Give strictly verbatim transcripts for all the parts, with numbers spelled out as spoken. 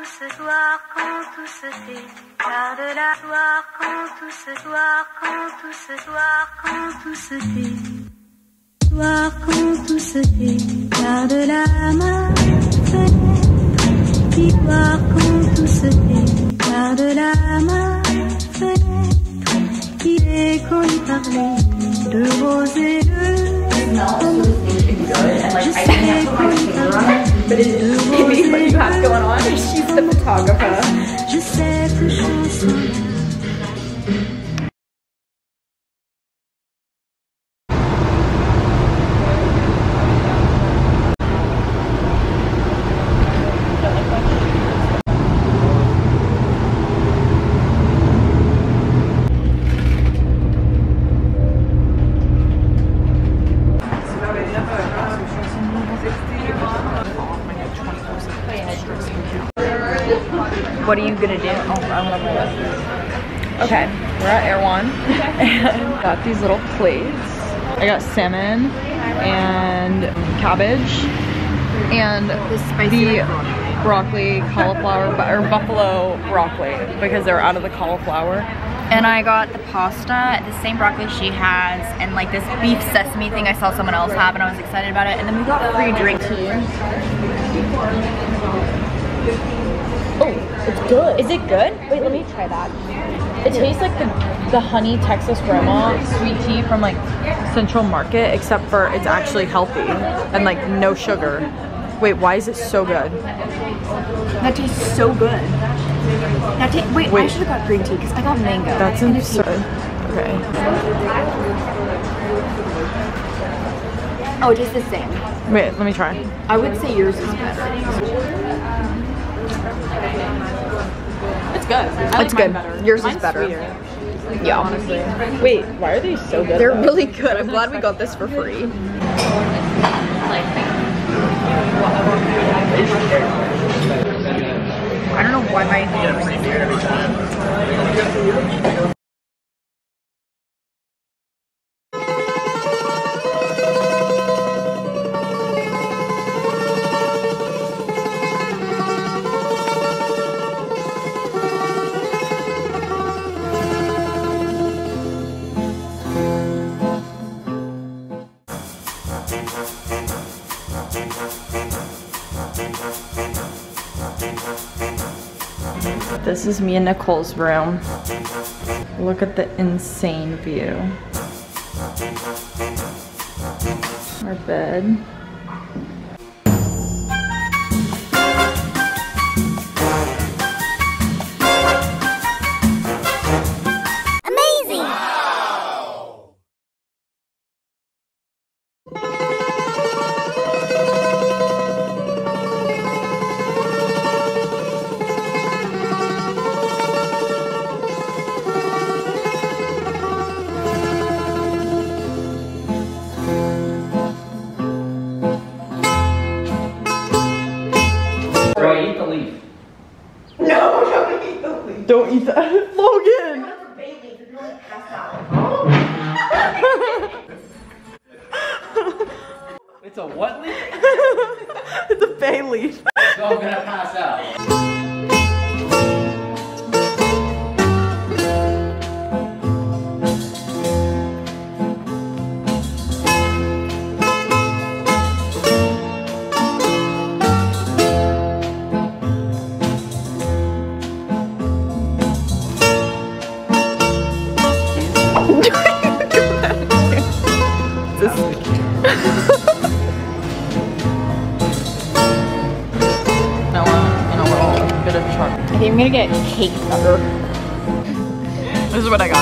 ce soir, quand tout se tait, garde la soir, quand tout ce soir, quand tout ce soir, quand tout se tait. Soir, quand tout se tait, garde la main fenêtre. Puis soir, quand tout se tait, garde la main fenêtre. Il est qu'on y parlait de rose et de pomme. Je sais qu'on y parlait. But it, it means what you have going on. She's the photographer. Je sais que chanson. What are you gonna do? Oh, I'm gonna roll it. Okay, we're at Erewhon and got these little plates. I got salmon and cabbage and the broccoli, cauliflower, or buffalo broccoli because they're out of the cauliflower. And I got the pasta, the same broccoli she has, and like this beef sesame thing I saw someone else have, and I was excited about it. And then we got free drink tea. Oh, it's good. Is it good? Wait, let me try that. It tastes like the, the honey Texas grandma sweet tea from like Central Market, except for it's actually healthy and like no sugar. Wait, why is it so good? That tastes so good. That ta wait, wait, I should have got green tea because I got mango. That's absurd. Okay. Oh, it is the same. Wait, let me try. I would say yours is better. It's good. I it's like good. Better. Yours Mine's is better. Sweeter. Yeah, honestly. Wait, why are these so good? They're though? really good. I'm glad we got this for free. I don't know why my This is me and Nicole's room. Look at the insane view. Our bed. Amazing! Bro, eat the leaf. No, don't eat the leaf. Don't eat that. Logan! It's a what leaf? It's a bay leaf. So I'm gonna pass out. I think I'm gonna get cake butter. This is what I got.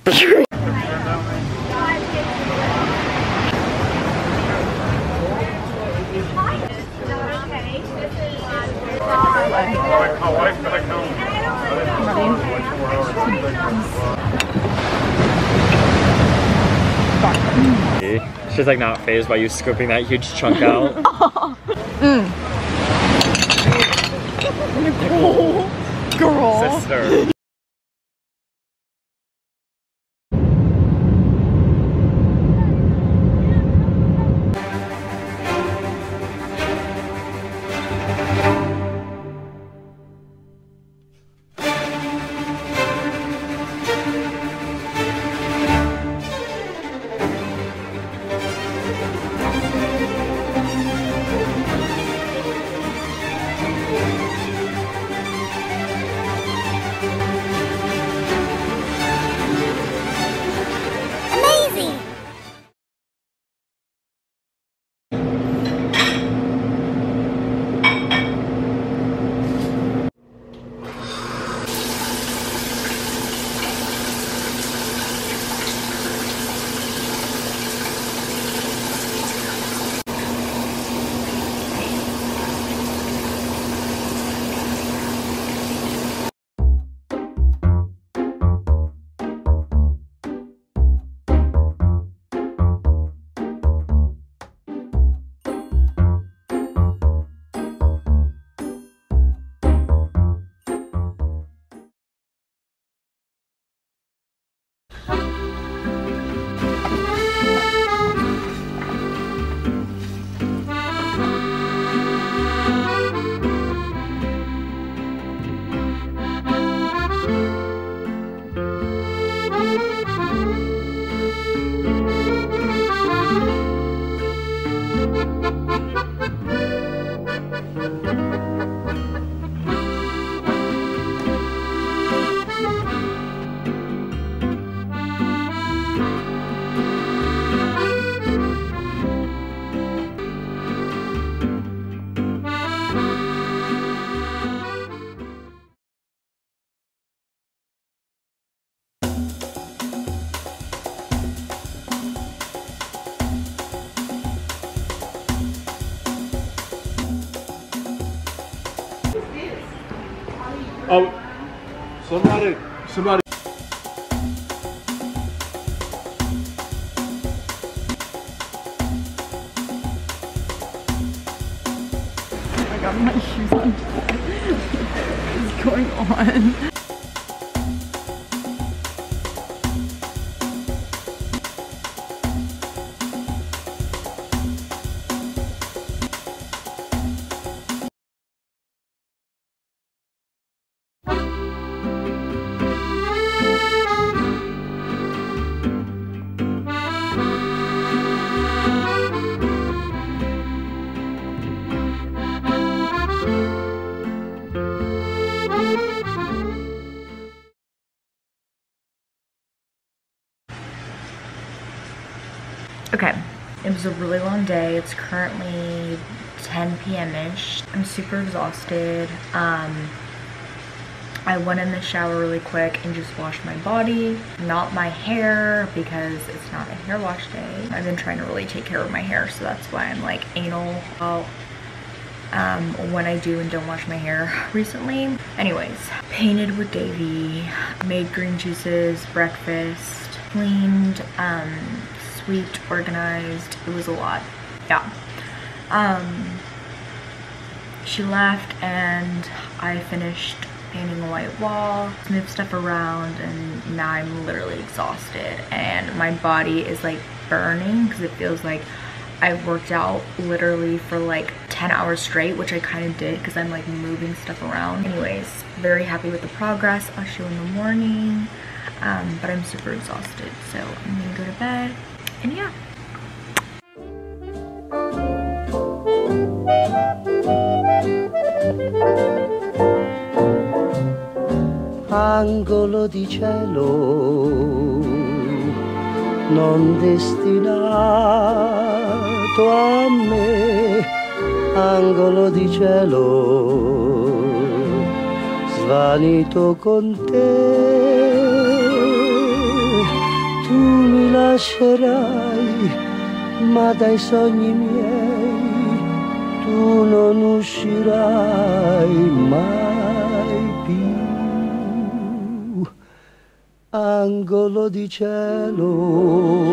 She's like not phased by you scooping that huge chunk out. mm. Nicole, girl. Sister. Oh, somebody, somebody. I got my shoes on. What is going on? Okay, it was a really long day. It's currently ten p m ish. I'm super exhausted. Um, I went in the shower really quick and just washed my body, not my hair, because it's not a hair wash day. I've been trying to really take care of my hair, so that's why I'm like anal about um, when I do and don't wash my hair recently. Anyways, painted with Davy, made green juices, breakfast, cleaned, um, swept, organized. It was a lot. Yeah. Um, she left and I finished painting a white wall, moved stuff around, and now I'm literally exhausted and my body is like burning because it feels like I worked out literally for like ten hours straight, which I kind of did because I'm like moving stuff around. Anyways, very happy with the progress. I'll show in the morning, um, but I'm super exhausted, so I'm gonna go to bed. And yeah. Angolo di cielo non destinato a me, angolo di cielo svanito con te. mi lascerai, ma dai sogni miei tu non uscirai mai più. Angolo di cielo,